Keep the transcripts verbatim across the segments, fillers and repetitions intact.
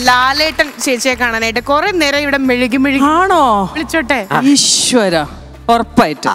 ലാലേട്ടൻ ചേച്ചിയെ കാണാനായിട്ട് കുറെ നേരം ഇവിടെ മെഴുകി മെഴുകി. ആണോ? വിളിച്ചോട്ടെ. ഈശ്വര, ഉറപ്പായിട്ട്.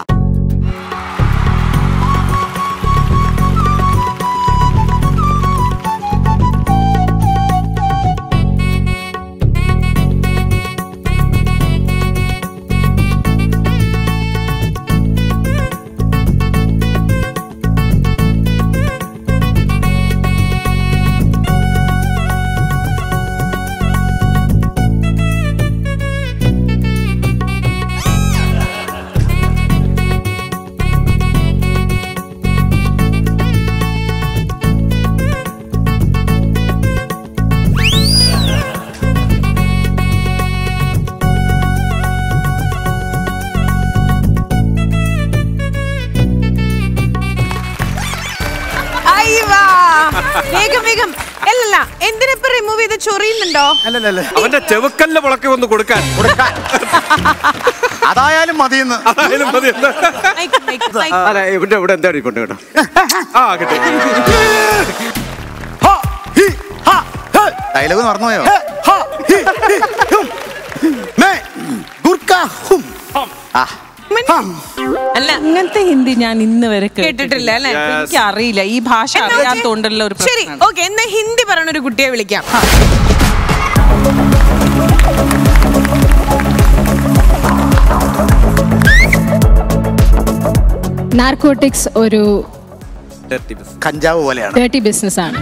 എന്തിനിപ്പോ റിമൂവ് ചെയ്ത് ചൊറിയുന്നുണ്ടോ? അവന്റെ ചെവുക്കല്ല് മുളക്കി ഒന്ന് കൊടുക്കാൻ അതായാലും മതിയെന്ന്. ഇവിടെ ഇവിടെ എന്താ കൊണ്ട് കേട്ടോ. ആ കിട്ടി. ഡയലോഗ് മറന്നുപോയോ? അല്ല, ഇങ്ങനത്തെ ഹിന്ദി ഞാൻ ഇന്ന് വരെ കേട്ടിട്ടില്ല അല്ലേ? എനിക്ക് അറിയില്ല, ഈ ഭാഷ അറിയാത്തോണ്ടല്ലോ ഒരു. ശരി, ഓക്കെ, എന്നാ ഹിന്ദി പറയണ ഒരു കുട്ടിയെ വിളിക്കാം. നാർക്കോട്ടിക്സ് ഒരു കഞ്ചാവ് പോലെയാണ്, ഡേർട്ടി ബിസിനസ് ആണ്.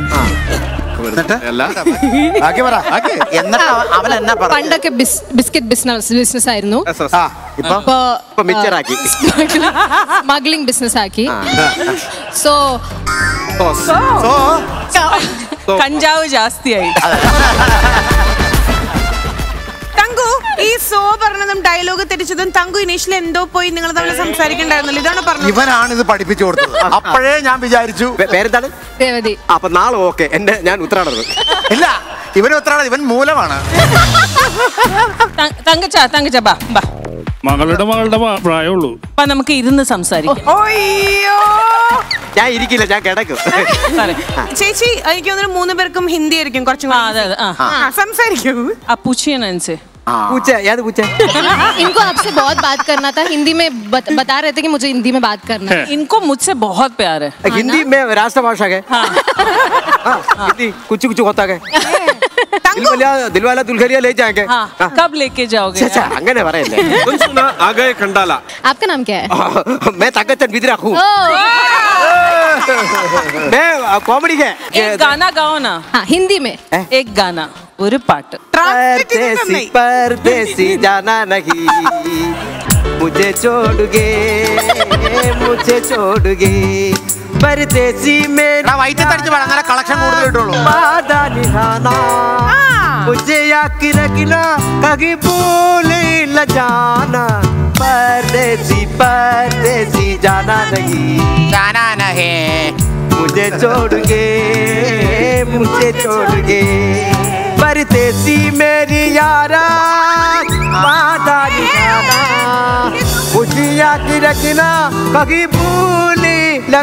പണ്ടൊക്കെ ബിസ്ക്കറ്റ് ബിസിനസ് ബിസിനസ് ആയിരുന്നു, സ്മഗ്ലിംഗ് ബിസിനസ് ആക്കി. സോ കഞ്ചാവ് ജാസ്തിയായി. തങ്കു, ഈ സോ പറഞ്ഞതും ഡയലോഗ് തെറ്റിച്ചതും തങ്കു ഇനീഷ്യലി എന്തോ പോയി നിങ്ങൾ തമ്മിൽ സംസാരിക്കണ്ടായിരുന്നല്ലോ, ഇതാണ് പറഞ്ഞത്. ഇവനാണ് ഇത് പഠിപ്പിച്ചു കൊടുത്തത്. അപ്പോഴേ ഞാൻ വിചാരിച്ചു. പേരെന്താണ്? രേവതി. അപ്പൊ നാളെ ഓക്കെ, എന്റെ ഞാൻ ഉത്തരാടത്. ഇല്ല, ഇവന് ഉത്തരാട, ഇവൻ മൂലമാണ്. തങ്കച്ച തങ്കച്ച ബാ ബാ. മകളുടെ മകളുടെ പ്രായമുള്ളൂ. അപ്പൊ നമുക്ക് ഇരുന്ന് സംസാരിക്കാം. ഞാൻ ഇരിക്കില്ല, ഞാൻ കിടക്കും. ചേച്ചി, എനിക്ക് തോന്നുന്നു മൂന്ന് പേർക്കും ഹിന്ദി ആയിരിക്കും കുറച്ചും സംസാരിക്കൂ. ആ പൂച്ചേനനുസരിച്ച് पूछे याद पूछे इनको आपसे बहुत बात करना था, हिंदी में बत, बता रहे थे कि मुझे हिंदी में बात करना है. इनको मुझसे बहुत प्यार है. हिंदी में राष्ट्रभाषा है. हिंदी कुछ कुछ होता है. दिलवाला दिलवाला दुल्हनिया ले जाएंगे. कब लेके जाओगे? अंगने പറയല്ലേ. सुना आगे खंडाला. आपका नाम क्या है? मैं तकचन विद्रा हूँ. मैं कॉमेडी है. एक गाना गाओ ना. हाँ, हिंदी में एक गाना, ഒരു പാട്ട്. परदेसी परदेसी जाना नहीं, मुझे छोड़ोगे मुझे छोड़ोगे परदेसी में വൈറ്റ് തടിച്ച് വേണം, നല്ല കളക്ഷൻ കൂടുതൽ കിട്ടുള്ളൂ. वादा निभाना मुझे याद रखना, कभी भूल न जाना. परदेसी परदेसी जाना नहीं, जाना नहीं, मुझे छोड़ोगे मुझे छोड़ोगे परदेसी मेरी यारा, वादा निभाना मुझे याद रखना, कभी भूल लग.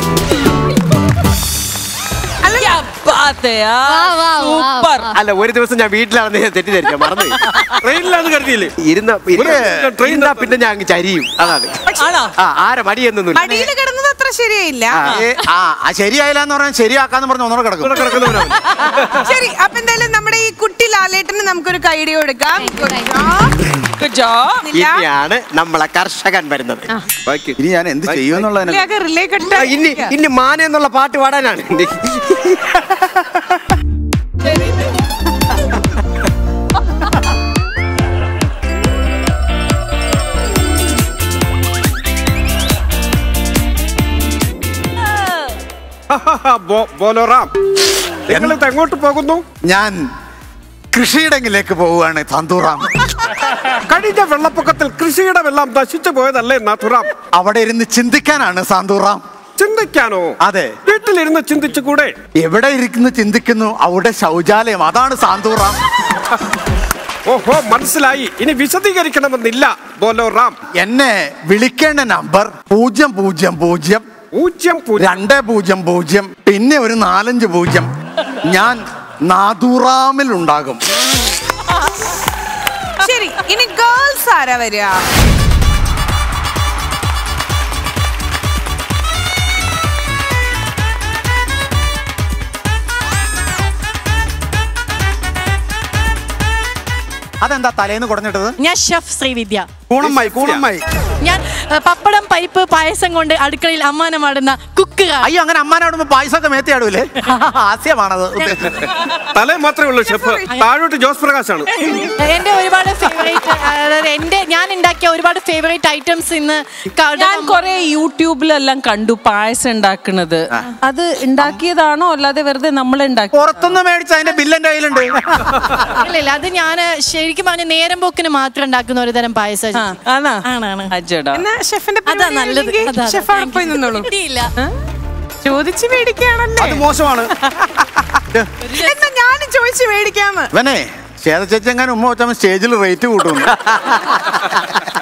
അല്ല, ഒരു ദിവസം ഞാൻ വീട്ടിലാണെന്ന് തെറ്റിദ്ധരിക്കാം, മറന്നു. ട്രെയിനിലാണെന്ന് കരുതിയില്ലേ? ഇരുന്ന ട്രെയിനിലാ പിന്നെ ഞാൻ അങ്ങ് ചരിയും. അതാണ്. ആരെ മടിയൊന്നും അടിയിൽ കിടന്നത് അത്ര ശരിയായില്ല. ശരിയായില്ല എന്ന് പറഞ്ഞാൽ ശരിയാക്കാന്ന് പറഞ്ഞ ഒന്നോടെ കിടക്കും. ശരി, അപ്പൊ എന്തായാലും നമ്മുടെ ഈ കുട്ടി ലാലേട്ടന് നമുക്കൊരു കൈഡി കൊടുക്കാം. ഇനിയാണ് നമ്മളെ കർഷകൻ വരുന്നത്. ഇനി ഞാൻ എന്ത് ചെയ്യുമെന്നുള്ളതിന് ഇനി ഇനി മാന എന്നുള്ള പാട്ട് പാടാനാണ്. ബോലോറാം, നിങ്ങൾ എങ്ങോട്ട് പോകുന്നു? ഞാൻ കൃഷിയിടങ്ങളിലേക്ക് പോവുകയാണ് നാഥുറാം. കഴിഞ്ഞ വെള്ളപ്പൊക്കത്തിൽ കൃഷിയുടെ വെള്ളം നശിച്ചു പോയതല്ലേ നാഥുറാം? അവിടെ ഇരുന്ന് ചിന്തിക്കാനാണ് സാന്തുറാം. ചിന്തിക്കാനോ? അതെ. വീട്ടിലിരുന്ന് ചിന്തിച്ചുകൂടെ? എവിടെ ഇരിക്കുന്നു ചിന്തിക്കുന്നു, അവിടെ ശൗചാലയം, അതാണ് സാന്തുറാം. ഓഹോ, മനസ്സിലായി. ഇനി വിശദീകരിക്കണമെന്നില്ല ബോലോറാം. എന്നെ വിളിക്കേണ്ട നമ്പർ പൂജ്യം പൂജ്യം പൂജ്യം പൂജ്യം രണ്ട് പൂജ്യം പൂജ്യം പിന്നെ ഒരു നാലഞ്ച് പൂജ്യം. ഞാൻ നാഥുറാമിൽ ഉണ്ടാകും. ശരി, ഇനി ഗേൾസ് ആരാ വരിക? അതെന്താ തലേന്ന് കുടഞ്ഞിട്ടത്? ഞാൻ ഷെഫ് ശ്രീവിദ്യ. കൂണമ്മായി കൂണമ്മായി ഞാൻ പപ്പടം പരിപ്പ് പായസം കൊണ്ട് അടുക്കളയിൽ അമ്മാനമാടുന്ന കുക്ക്. അയ്യോ, അങ്ങനെ അമ്മാനോടുമ്പോ പായസമൊക്കെ മേത്തിയാടൂലേ? ഹാസ്യമാണത്. തലേ മാത്രമേ ഉള്ളൂ ഷെഫ്, താഴോട്ട് ജോസ് പ്രകാശ് ആണ്. എന്റെ ഒരുപാട് ഫേവറേറ്റ്, അതായത് എന്റെ ഞാൻ ഉണ്ടാക്കിയ ഒരുപാട് ഫേവറേറ്റ് ഐറ്റംസ് ഇന്ന് ഞാൻ കൊറേ യൂട്യൂബിലെല്ലാം കണ്ടു പായസം ഉണ്ടാക്കുന്നത്. അത് ഉണ്ടാക്കിയതാണോ അല്ലാതെ വെറുതെ നമ്മൾ ഉണ്ടാക്കി? പുറത്തുനിന്ന് മേടിച്ച അതിന്റെ ബില്ലിന്റെ കയ്യിലുണ്ട്. ഇല്ല, അത് ഞാൻ ശരിക്കും പറഞ്ഞ നേരം പോക്കിന് മാത്രം ഉണ്ടാക്കുന്ന ഒരു തരം പായസം. ഷെഫിന്റെ അതാ നല്ലത്. ഷെഫ് അവിടെ പോയി നിന്നോളൂ. കിട്ടിയില്ല, ചോദിച്ചു മേടിക്കുകയാണല്ലേ? അത് മോശമാണ്. എന്നാ ഞാനും ചോദിച്ചു മേടിക്കാന്ന്. ഇവനെ ശ്വേത ചേച്ചി എങ്ങാനും ഉമ്മ വെച്ചാൽ സ്റ്റേജിൽ റേറ്റ് കൂട്ടുന്നു.